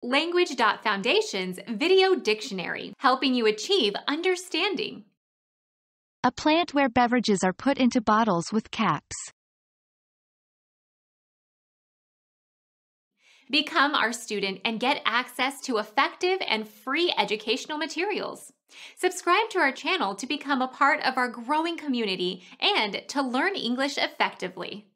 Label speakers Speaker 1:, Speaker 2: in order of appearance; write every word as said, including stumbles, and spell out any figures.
Speaker 1: Language dot Foundation's Video Dictionary, helping you achieve understanding.
Speaker 2: A plant where beverages are put into bottles with caps.
Speaker 1: Become our student and get access to effective and free educational materials. Subscribe to our channel to become a part of our growing community and to learn English effectively.